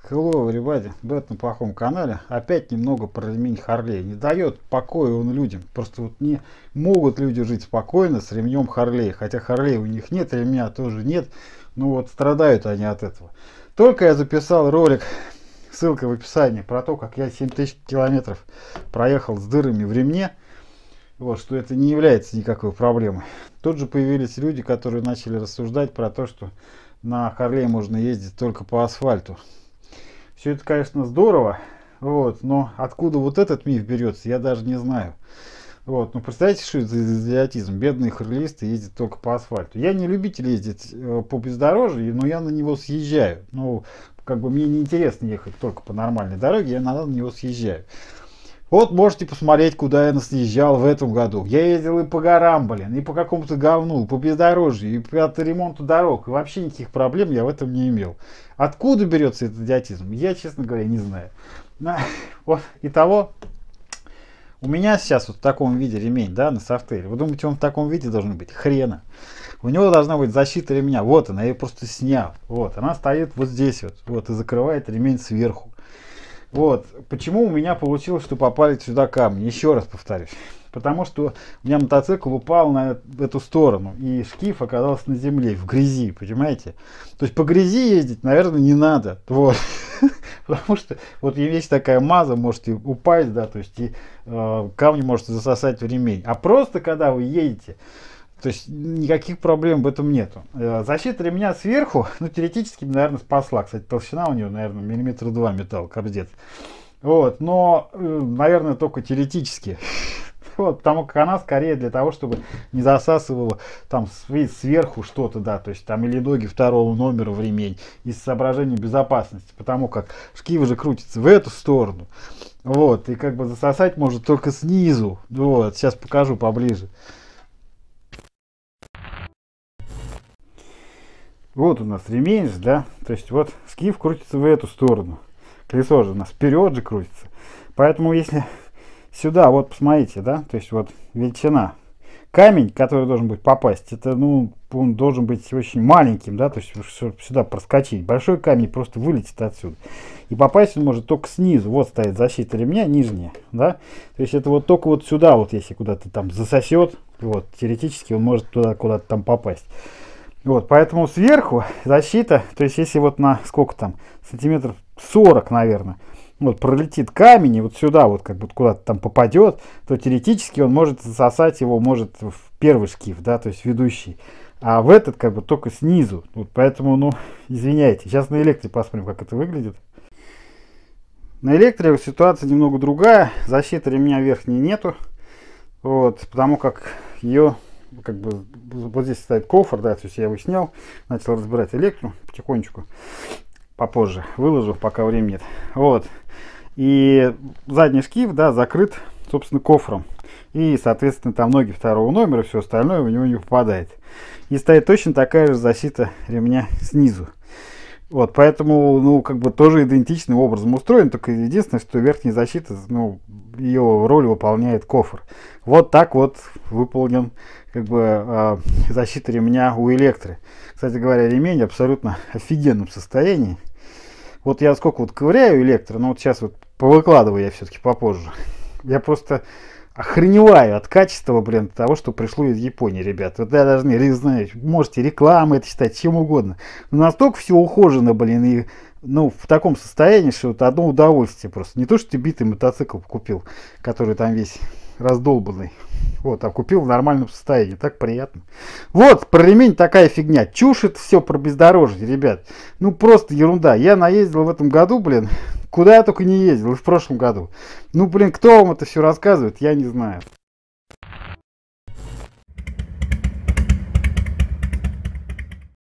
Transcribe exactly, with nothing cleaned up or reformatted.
Hello, everybody, в этом плохом канале опять немного про ремень Харлей. Не дает покоя он людям. Просто вот не могут люди жить спокойно с ремнем Харлей. Хотя Харлей у них нет, ремня тоже нет. Ну вот страдают они от этого. Только я записал ролик, ссылка в описании, про то, как я семь тысяч километров проехал с дырами в ремне. Вот, что это не является никакой проблемой. Тут же появились люди, которые начали рассуждать про то, что на Харлей можно ездить только по асфальту. Все это, конечно, здорово, вот, но откуда вот этот миф берется, я даже не знаю. Вот, ну представляете, что это за идиотизм? Бедные харлеисты ездят только по асфальту. Я не любитель ездить э, по бездорожью, но я на него съезжаю. Ну, как бы мне не интересно ехать только по нормальной дороге, я на него съезжаю. Вот можете посмотреть, куда я съезжал в этом году. Я ездил и по горам, блин, и по какому-то говну, по бездорожью, и по ремонту дорог. И вообще никаких проблем я в этом не имел. Откуда берется этот идиотизм, я, честно говоря, не знаю. Вот, итого, у меня сейчас вот в таком виде ремень, да, на софтейле. Вы думаете, он в таком виде должен быть? Хрена. У него должна быть защита ремня. Вот она, я ее просто снял. Вот, она стоит вот здесь вот, вот, и закрывает ремень сверху. Вот, почему у меня получилось, что попали сюда камни, еще раз повторюсь. Потому что у меня мотоцикл упал на эту сторону, и шкив оказался на земле, в грязи, понимаете? То есть по грязи ездить, наверное, не надо. Вот. Потому что вот есть такая маза, можете упасть, да, то есть и э, камни можете засосать в ремень. А просто когда вы едете, то есть никаких проблем в этом нету. Защита ремня сверху, ну, теоретически, наверное, спасла. Кстати, толщина у нее, наверное, миллиметра два металл, капздец. Вот, но, наверное, только теоретически. Вот, потому как она скорее для того, чтобы не засасывала там сверху что-то, да, то есть там или ноги второго номера в ремень из соображений безопасности, потому как шкив же крутится в эту сторону. Вот, и как бы засосать может только снизу. Вот, сейчас покажу поближе. Вот у нас ремень, да, то есть вот шкив крутится в эту сторону, колесо же у нас вперед же крутится, поэтому если сюда, вот посмотрите, да, то есть вот величина, камень, который должен быть попасть, это, ну, он должен быть очень маленьким, да, то есть чтобы сюда проскочить, большой камень просто вылетит отсюда, и попасть он может только снизу, вот стоит защита ремня нижняя, да, то есть это вот только вот сюда, вот если куда-то там засосет, вот, теоретически он может туда куда-то там попасть. Вот, поэтому сверху защита, то есть если вот на сколько там, сантиметров сорок, наверное, вот пролетит камень и вот сюда вот как бы куда-то там попадет, то теоретически он может засосать его, может в первый шкив, да, то есть ведущий, а в этот как бы только снизу. Вот, поэтому, ну, извиняйте, сейчас на электре посмотрим, как это выглядит. На электре ситуация немного другая, защиты ремня верхней нету, вот, потому как ее... как бы вот здесь стоит кофр, да, то есть я его снял, начал разбирать электру потихонечку, попозже выложу, пока времени нет. Вот, и задний шкив, да, закрыт, собственно, кофром, и, соответственно, там ноги второго номера, все остальное в него не попадает. И стоит точно такая же защита ремня снизу. Вот, поэтому, ну, как бы тоже идентичным образом устроен, только единственное, что верхняя защита, ну, ее роль выполняет кофр. Вот так вот выполнен, как бы, э, защита ремня у Электры. Кстати говоря, ремень абсолютно офигенном состоянии. Вот я сколько вот ковыряю Электро, но вот сейчас вот повыкладываю я все-таки попозже. Я просто охреневаю от качества, блин, того, что пришло из Японии, ребят. Вот я даже не знаю, можете рекламы это считать, чем угодно. Но настолько все ухожено, блин, и, ну, в таком состоянии, что это одно удовольствие просто. Не то, что ты битый мотоцикл купил, который там весь раздолбанный. Вот, а купил в нормальном состоянии. Так приятно. Вот, про ремень такая фигня. Чушь это все про бездорожье, ребят. Ну, просто ерунда. Я наездил в этом году, блин, куда я только не ездил, и в прошлом году. Ну, блин, кто вам это все рассказывает, я не знаю.